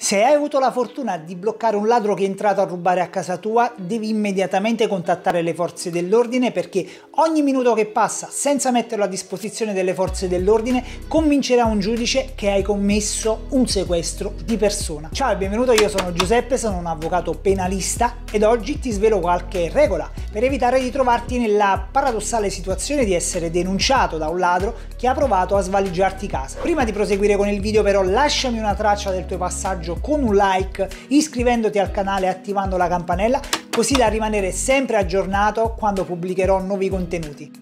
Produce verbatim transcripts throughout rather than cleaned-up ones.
Se hai avuto la fortuna di bloccare un ladro che è entrato a rubare a casa tua, devi immediatamente contattare le forze dell'ordine, perché ogni minuto che passa senza metterlo a disposizione delle forze dell'ordine convincerà un giudice che hai commesso un sequestro di persona. Ciao e benvenuto, io sono Giuseppe, sono un avvocato penalista ed oggi ti svelo qualche regola per evitare di trovarti nella paradossale situazione di essere denunciato da un ladro che ha provato a svaligiarti casa. Prima di proseguire con il video però lasciami una traccia del tuo passaggio con un like, iscrivendoti al canale e attivando la campanella, così da rimanere sempre aggiornato quando pubblicherò nuovi contenuti.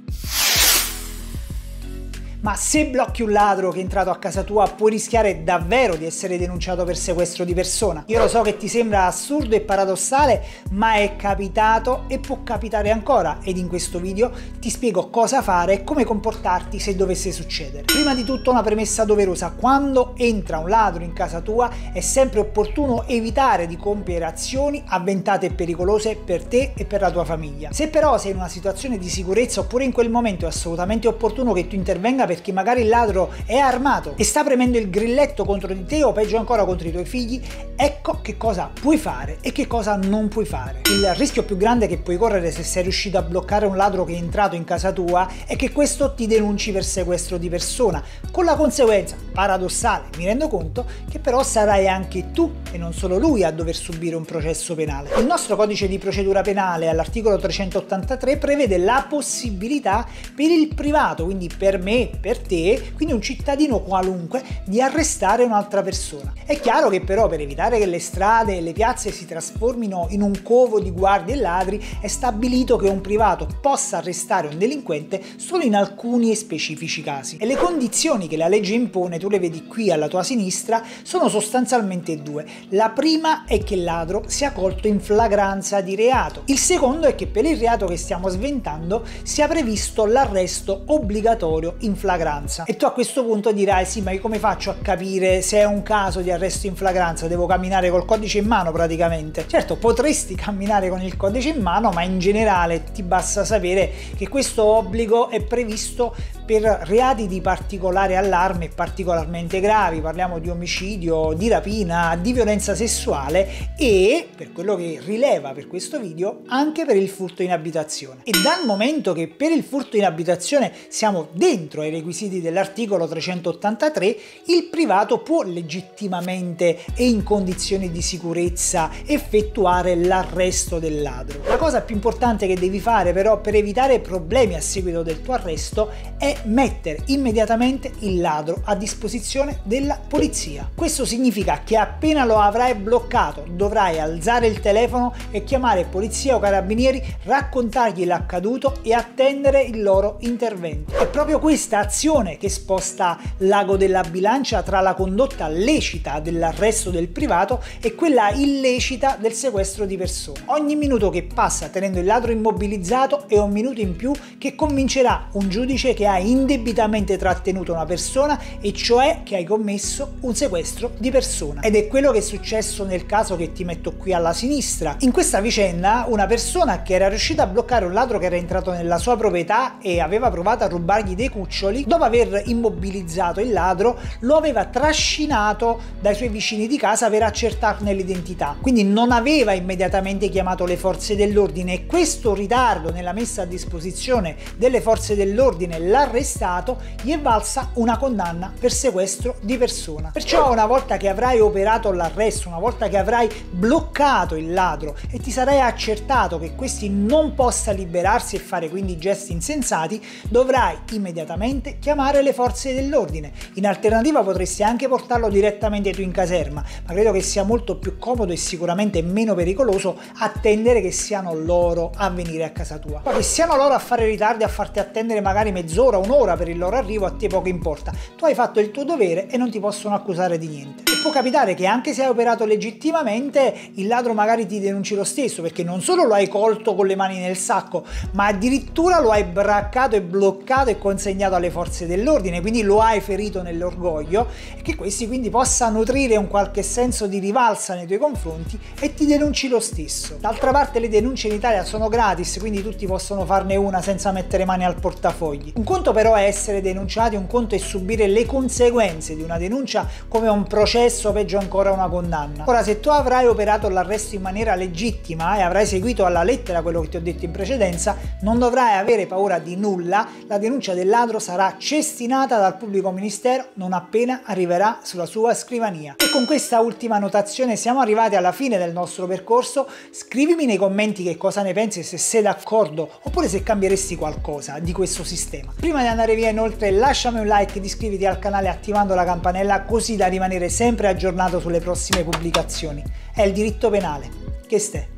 Ma se blocchi un ladro che è entrato a casa tua puoi rischiare davvero di essere denunciato per sequestro di persona. Io lo so che ti sembra assurdo e paradossale, ma è capitato e può capitare ancora, ed in questo video ti spiego cosa fare e come comportarti se dovesse succedere. Prima di tutto una premessa doverosa: quando entra un ladro in casa tua è sempre opportuno evitare di compiere azioni avventate e pericolose per te e per la tua famiglia. Se però sei in una situazione di sicurezza oppure in quel momento è assolutamente opportuno che tu intervenga, perché magari il ladro è armato e sta premendo il grilletto contro di te o peggio ancora contro i tuoi figli, ecco che cosa puoi fare e che cosa non puoi fare. Il rischio più grande che puoi correre se sei riuscito a bloccare un ladro che è entrato in casa tua è che questo ti denunci per sequestro di persona, con la conseguenza paradossale, mi rendo conto, che però sarai anche tu e non solo lui a dover subire un processo penale. Il nostro codice di procedura penale all'articolo trecentottantatré prevede la possibilità per il privato, quindi per me, per te, quindi un cittadino qualunque, di arrestare un'altra persona. È chiaro che però per evitare che le strade e le piazze si trasformino in un covo di guardie e ladri è stabilito che un privato possa arrestare un delinquente solo in alcuni e specifici casi. E le condizioni che la legge impone, tu le vedi qui alla tua sinistra, sono sostanzialmente due. La prima è che il ladro sia colto in flagranza di reato. Il secondo è che per il reato che stiamo sventando sia previsto l'arresto obbligatorio in flagranza. E tu a questo punto dirai: sì, ma io come faccio a capire se è un caso di arresto in flagranza? Devo camminare col codice in mano praticamente. Certo, potresti camminare con il codice in mano, ma in generale ti basta sapere che questo obbligo è previsto per reati di particolare allarme e particolarmente gravi. Parliamo di omicidio, di rapina, di violenza sessuale e, per quello che rileva per questo video, anche per il furto in abitazione. E dal momento che per il furto in abitazione siamo dentro ai requisiti dell'articolo trecentottantatré, il privato può legittimamente e in condizioni di sicurezza effettuare l'arresto del ladro. La cosa più importante che devi fare però per evitare problemi a seguito del tuo arresto è mettere immediatamente il ladro a disposizione della polizia. Questo significa che appena lo avrai bloccato dovrai alzare il telefono e chiamare polizia o carabinieri, raccontargli l'accaduto e attendere il loro intervento. È proprio questa azione che sposta l'ago della bilancia tra la condotta lecita dell'arresto del privato e quella illecita del sequestro di persona. Ogni minuto che passa tenendo il ladro immobilizzato è un minuto in più che convincerà un giudice che hai indebitamente trattenuto una persona, e cioè che hai commesso un sequestro di persona. Ed è quello che è successo nel caso che ti metto qui alla sinistra. In questa vicenda una persona che era riuscita a bloccare un ladro che era entrato nella sua proprietà e aveva provato a rubargli dei cuccioli, dopo aver immobilizzato il ladro lo aveva trascinato dai suoi vicini di casa per accertarne l'identità. Quindi non aveva immediatamente chiamato le forze dell'ordine, e questo ritardo nella messa a disposizione delle forze dell'ordine, l'arrestato, gli è valsa una condanna per sequestro di persona. Perciò una volta che avrai operato l'arresto, una volta che avrai bloccato il ladro e ti sarai accertato che questi non possa liberarsi e fare quindi gesti insensati, dovrai immediatamente chiamare le forze dell'ordine. In alternativa potresti anche portarlo direttamente tu in caserma, ma credo che sia molto più comodo e sicuramente meno pericoloso attendere che siano loro a venire a casa tua. Poi che siano loro a fare ritardi, a farti attendere magari mezz'ora, un'ora per il loro arrivo, a te poco importa. Tu hai fatto il tuo dovere e non ti possono accusare di niente. E può capitare che anche se hai operato legittimamente il ladro magari ti denunci lo stesso, perché non solo lo hai colto con le mani nel sacco, ma addirittura lo hai braccato e bloccato e consegnato alle forze dell'ordine, quindi lo hai ferito nell'orgoglio, e che questi quindi possa nutrire un qualche senso di rivalsa nei tuoi confronti e ti denunci lo stesso. D'altra parte le denunce in Italia sono gratis, quindi tutti possono farne una senza mettere mani al portafogli. Un conto conto però è essere denunciati, un conto è subire le conseguenze di una denuncia come un processo, peggio ancora una condanna. Ora, se tu avrai operato l'arresto in maniera legittima e avrai seguito alla lettera quello che ti ho detto in precedenza, non dovrai avere paura di nulla, la denuncia del ladro sarà cestinata dal pubblico ministero non appena arriverà sulla sua scrivania. E con questa ultima notazione siamo arrivati alla fine del nostro percorso. Scrivimi nei commenti che cosa ne pensi, se sei d'accordo oppure se cambieresti qualcosa di questo sistema. Prima di andare via, inoltre, lasciami un like ed iscriviti al canale attivando la campanella così da rimanere sempre aggiornato sulle prossime pubblicazioni. È il diritto penale. Che ste?